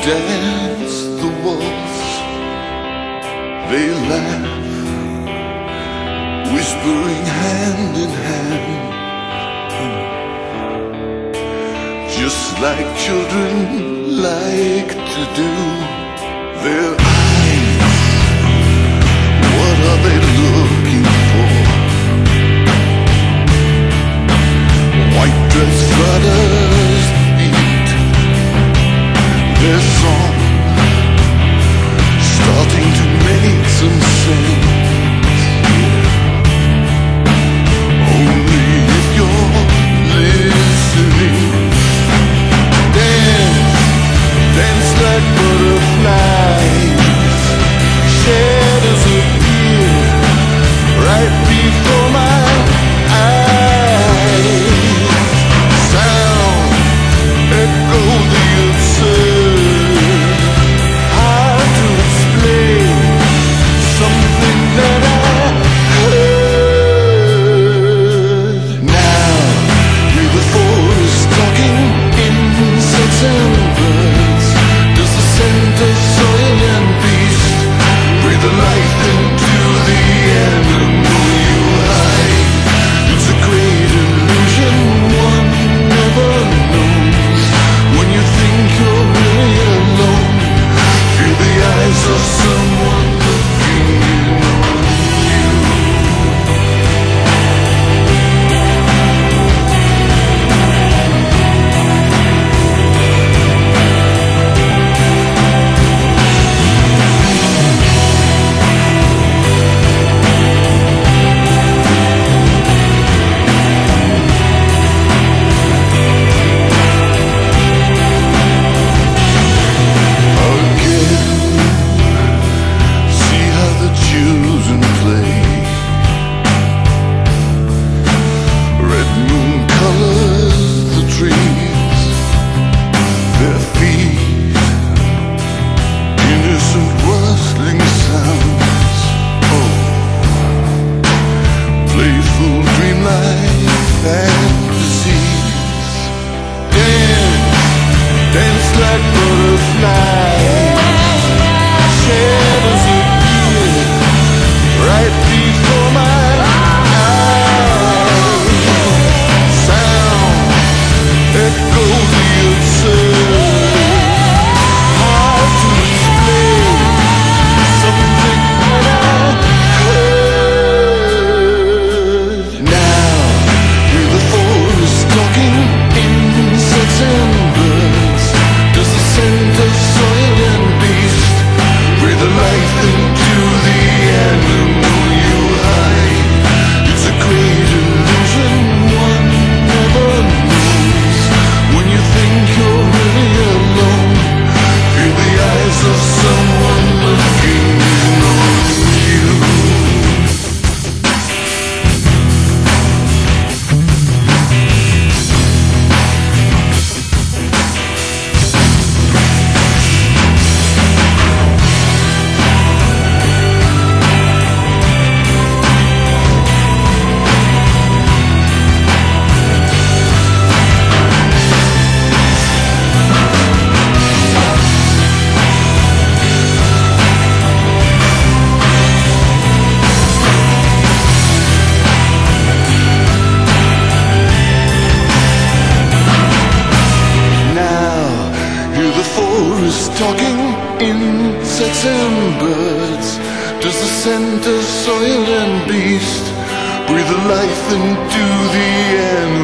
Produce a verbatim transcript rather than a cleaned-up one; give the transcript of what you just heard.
dance the waltz, they laugh, whispering hand in hand, just like children like to do. Their eyes, what are they looking for? White dress flutters beat, their song starting to make some sense. Only if you're listening. Dance, dance like butterflies. Shadows appear right before my eyes. Sound echo the absurd. Hard to explain something that I heard. Now, hear the forest talking insects and birds. Does the scent of soil and beast breathe the life into the animal you hide? It's a great illusion one never knows. When you think you're really alone, feel the eyes of someone looking on you. Talking insects and birds. Does the scent of soil and beast breathe life into the air?